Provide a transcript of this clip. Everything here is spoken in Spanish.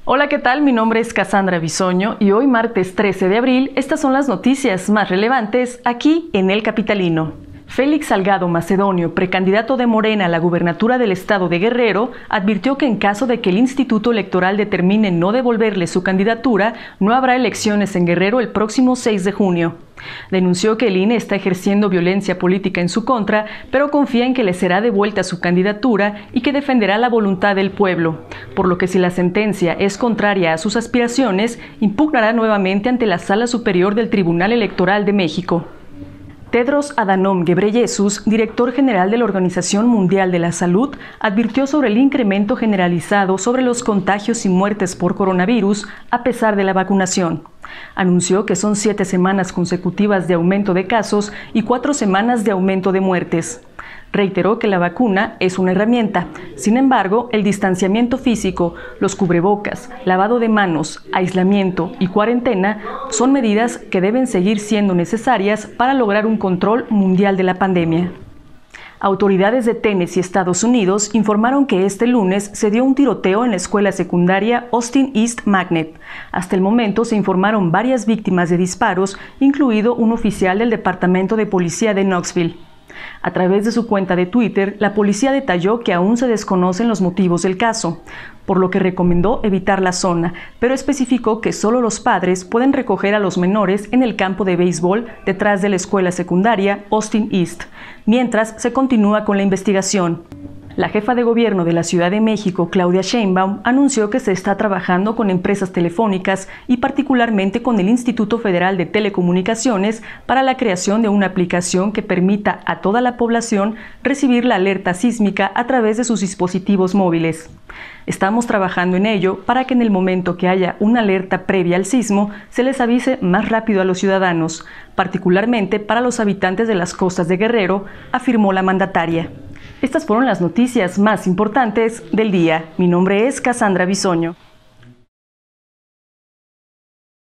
Hola, ¿qué tal? Mi nombre es Cassandra Bisoño y hoy martes 13 de abril estas son las noticias más relevantes aquí en El Capitalino. Félix Salgado Macedonio, precandidato de Morena a la gubernatura del estado de Guerrero, advirtió que en caso de que el Instituto Electoral determine no devolverle su candidatura, no habrá elecciones en Guerrero el próximo 6 de junio. Denunció que el INE está ejerciendo violencia política en su contra, pero confía en que le será devuelta su candidatura y que defenderá la voluntad del pueblo, por lo que si la sentencia es contraria a sus aspiraciones, impugnará nuevamente ante la Sala Superior del Tribunal Electoral de México. Tedros Adhanom Ghebreyesus, director general de la Organización Mundial de la Salud, advirtió sobre el incremento generalizado sobre los contagios y muertes por coronavirus a pesar de la vacunación. Anunció que son 7 semanas consecutivas de aumento de casos y 4 semanas de aumento de muertes. Reiteró que la vacuna es una herramienta. Sin embargo, el distanciamiento físico, los cubrebocas, lavado de manos, aislamiento y cuarentena son medidas que deben seguir siendo necesarias para lograr un control mundial de la pandemia. Autoridades de Tennessee, Estados Unidos, informaron que este lunes se dio un tiroteo en la escuela secundaria Austin East Magnet. Hasta el momento se informaron varias víctimas de disparos, incluido un oficial del Departamento de Policía de Knoxville. A través de su cuenta de Twitter, la policía detalló que aún se desconocen los motivos del caso, por lo que recomendó evitar la zona, pero especificó que solo los padres pueden recoger a los menores en el campo de béisbol detrás de la escuela secundaria Austin East, mientras se continúa con la investigación. La jefa de gobierno de la Ciudad de México, Claudia Sheinbaum, anunció que se está trabajando con empresas telefónicas y particularmente con el Instituto Federal de Telecomunicaciones para la creación de una aplicación que permita a toda la población recibir la alerta sísmica a través de sus dispositivos móviles. Estamos trabajando en ello para que en el momento que haya una alerta previa al sismo se les avise más rápido a los ciudadanos, particularmente para los habitantes de las costas de Guerrero, afirmó la mandataria. Estas fueron las noticias más importantes del día. Mi nombre es Cassandra Bisoño.